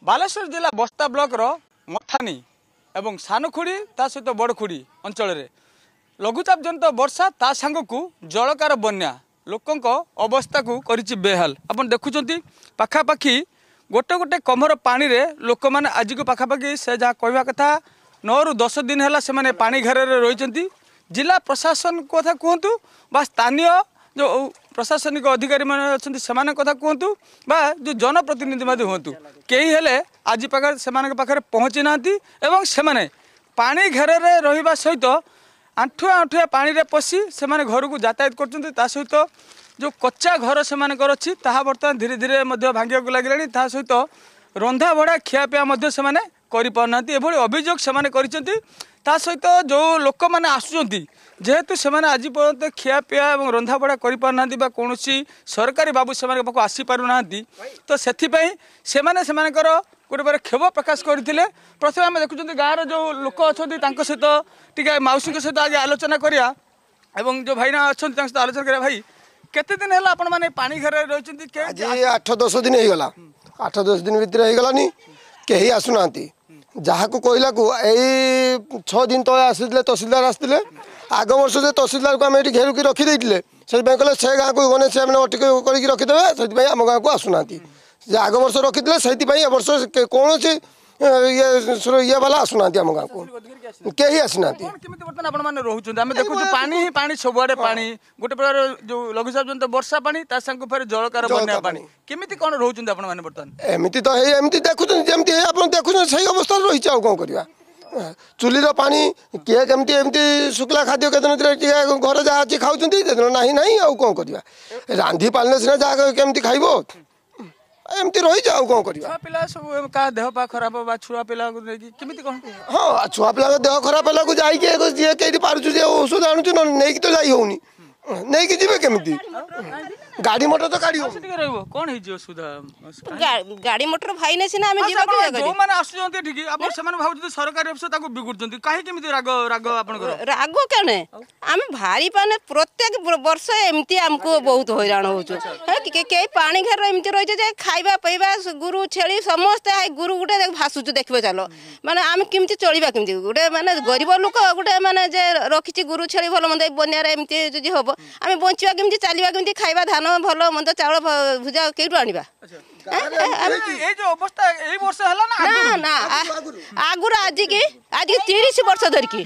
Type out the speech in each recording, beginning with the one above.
बालेश्वर जिला बस्ता ब्लॉक रो मथानी एवं सानुखुड़ी ता सहित बड़खुड़ी अंचल लघुचाप जनित वर्षा ता सांग को जलकार बन्या लोकंक अवस्था को करिछि बेहाल। अपन देखुचंती पाखापाखि गोटे गोटे कमर पानी रे लोक माने आज को पाखापाखि से जहाँ कहवा कथा 9 ରୁ 10 दिन है से पानी घेर रही। जिला प्रशासन कथा कहतु बा स्थानीय जो प्रशासनिक अधिकारी मैंने अच्छा से कथा कहतु बा जो जनप्रतिनिधि हूँ कई हेले आज पाखे पहुँची ना से पानी घेर रहा सहित आंठुआ आंठुआ पानी रे पशि से घर को यातायात कर सहित जो कच्चा घर से अच्छी ताहा बर्तमान धीरे धीरे भांगा लगे सहित रंधा बढ़ा खियापिया से करना अभियोग से सहित जो लोक मैंने आसुँच जेहेतु से आज पर्यंत खियापिया और रंधा बढ़ा करना कौन सरकारी बाबू से आसीपार तो से गोटे बार क्षोभ प्रकाश करते। प्रथम आम देखुं गाँव जो लोक अच्छा सहित टी मौसी सहित आज आलोचना करिया एवं जो भाईना अच्छा सहित आलोचना करिया। भाई केते दिन है आपण मैंने पानी घर रही 8-10 दिन होगा 8-10 दिन भितर होगलानी कहीं आसुना जहाँ को कहला को यही 6 दिन तले आसते तहसीलदार आसते आग वर्ष से तहसीलदार को आम घेर की रखीदे से कहले से गाँव को गने से अटक कर रखीदे से आम गाँव को आसुना आग वर्ष रखीदे से वर्ष कौन ये वाला आसुना आम गाँव को कहीं आसना पानी ही पानी सबुआड़े पानी गोटे प्रकार जो लघुचाप जनित वर्षा पानी फिर जलकार बन्या पानी केमिति कौन रोचुंत आपण माने बर्तमान एमिति तो हे एमिति देखुछन जेमति हे आपण देखुछन सही अवस्था रही आ कोन करबा चुलीर पानी किए केमति एमिति शुक्ला खाद्य केतन घर जहाँ अच्छी खाऊँ नहीं नहीं आ कौन करबा रांधी पालने सिना जहाँ केमति खाइबो एमती रही जाओ कौन करबा पिला सब का देह पा खराब बा छुआ पिला को केमिति कोन हां छुआ पिला के देह खराब पिला को जाई के जे केति पारुछु जे औषध आनुछु न नै कि तो जाई होउनी नै कि जिबे केमिति गाड़ी मोटर तो गाड़ी ठीक रहबो कोन हे जे सुधा गाड़ी मोटर भाई ने सिना हम जीवा के जो माने आसुजंती ठीक अपन से माने भाबुछ सरकारी अफसर ताको बिगुडजंती काहे केमिति राग राग आपन कर राग केने हम भारी पाने प्रत्येक वर्ष एमती हमको बहुत हैरान होछु के पानी घर एमती रही जे खाइबा पइबा गुरु छेली समस्त गुरु गुटे भासुछु देखबे चलो माने हम केमती चलीबा केमती गुटे माने गरीब लोक गुटे माने जे रखिछि गुरु छेली भलो मंद बन्या रे एमती जदी होबो हम बंचिबा केमती चालीबा केमती खाइबा धान भलो मंद चावल भुजा केटु आनिबा ए जो अवस्था एई वर्ष हला ना ना आगुर आज के 30 वर्ष धरकी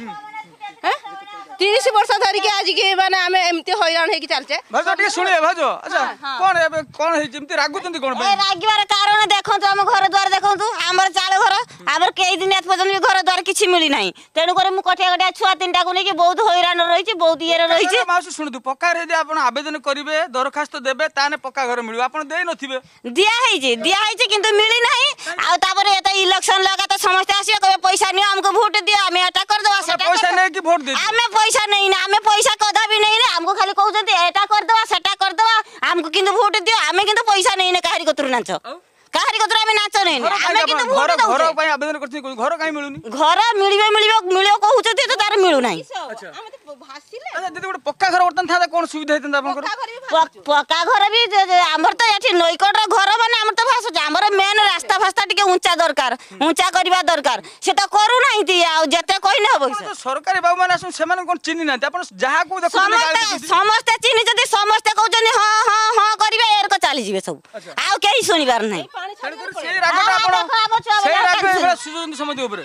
30 वर्ष धरिकी आज के माने आमे एमती हैरान हे कि चलचे भाजो टी सुनिए भाजो अच्छा कोन एबे कोन हे जेमती रागुचंती कोन ए रागिबार कारण देखंतु हम घर द्वार देखंतु हमर चाल घर हमर कई दिन एत पजन घर द्वार किछि मिली नाही तेनु करे मु कटिया कटिया छुआ तीनटा को नेकी बहुत हैरान रही छी बहुत येर रही छी माउस सुनतु पक्का रे जे आपण आवेदन करिवे दरखास्त देबे ताने पक्का घर मिलबो आपण देई नथिबे दिया है छी किंतु मिली नाही आ तापर एता इलेक्शन लगा त समस्त आसी कबे पैसा नि हमको वोट दिया हमें एटा कर दवा सेटा पैसा नै कि वोट दे हमें पैसा नहीं ना हमें पैसा कदा भी नहीं ना हमको खाली कहउजंती एटा कर दवा सेटा कर दवा हमको किंतु वोट दियो हमें किंतु पैसा नहीं ना काहरी कतरु नाच काहरी कतरु हमें नाच नहीं हमें किंतु वोट दो घर पय आवेदन करथि घर काई मिलुनी घर मिलियो कहउजंती तो तार मिलु नाही अच्छा अच्छा जदी गोटे पक्का घर वर्तन था कोन सुविधा हेतन आपन पक्का घर भी हमर तो एठी नईकट घर माने हमर तो भास हमर मेन रास्ता फास्ता टिके ऊंचा दरकार ऊंचा करबा दरकार से तो करू नाही ती आ जते कहि न होबो सरकारी बाबू माने आसु से माने कोन चिन्नी ना आपन जहा को देखो समस्त चिन्नी जदी समस्त कहउजनी हां हां हां करबे एर को चली जिवे सब आ केही सुनिबार नाही से रागटा आपन से राग सुजन समझ ऊपर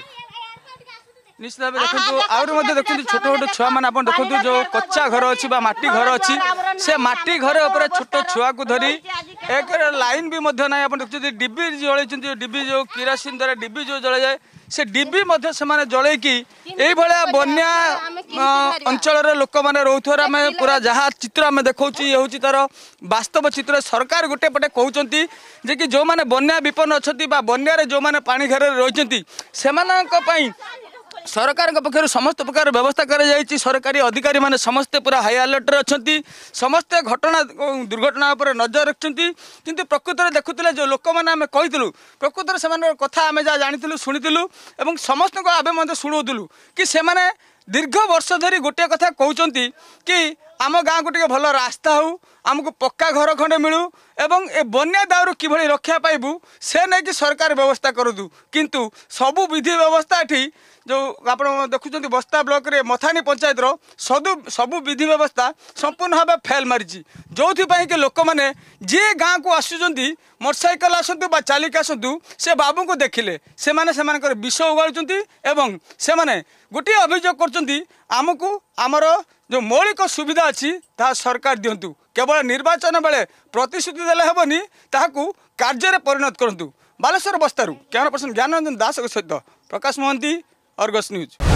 निश्चित भाव देखो आउर देखते छोट छोट छुआ मैंने आप देखो जो कच्चा घर अच्छी माटी घर अच्छी से माटी घर उपर छोट छुआ को धरी एक लाइन भी ना आप देखते डिबी जल डिबी जो किरासिन द्वारा डिबी जो जल जाए से डिबी से जलैकी यही बन्या अंचल लोक मैंने रोथर आम पूरा जहाँ चित्र आम देखा ये हूँ तार वास्तव चित्र सरकार गोटे पटे कहते जे कि जो मैंने बन्या विपन्न अच्छा बन्या जो मैंने पानी घर रही से सरकार पक्षर समस्त प्रकार व्यवस्था कर सरकारी अधिकारी माने समस्ते पूरा हाई अलर्ट रे अछंती समस्ते घटना दुर्घटना पर नजर रखछंती किंतु प्रकृत रे देखुतले जो लोक माने हमें कहितलु प्रकृत रे सेमान कथा हमें जा जानितलु सुनितलु एवं समस्त को आबे मध्ये सुनोतलु कि से माने दीर्घ वर्ष धरी गोटे कथा कहउचंती कि आम गाँव को टे भल रास्ता हो आमको पक्का घर खंडे मिलू एवं ए बन्या दाउरू किभली रक्षा पाइबू से नहीं कि सरकार व्यवस्था करूँ किंतु सबू विधि व्यवस्था एठी जो आप देखुं बस्ता ब्लॉक रे मथानी पंचायत सबू विधि व्यवस्था संपूर्ण भाव फेल मारी जो कि लोक मैंने जी गाँव को आसुँच मोटरसाइकेल आसतु बा चालिक आसतु से बाबू को देखिले से विष उगाड़ुंट एवं से गोटे अभियोग करमको आमर जो मौलिक सुविधा अच्छी ता सरकार दिंतु केवल निर्वाचन बेले प्रतिश्रुति देले हेबनी ताहाकू कार्य परिणत करंतु। बालेश्वर बस्तारू कैमरा पर्सन ज्ञानरंजन दास सहित प्रकाश मोहंती, अर्गस न्यूज।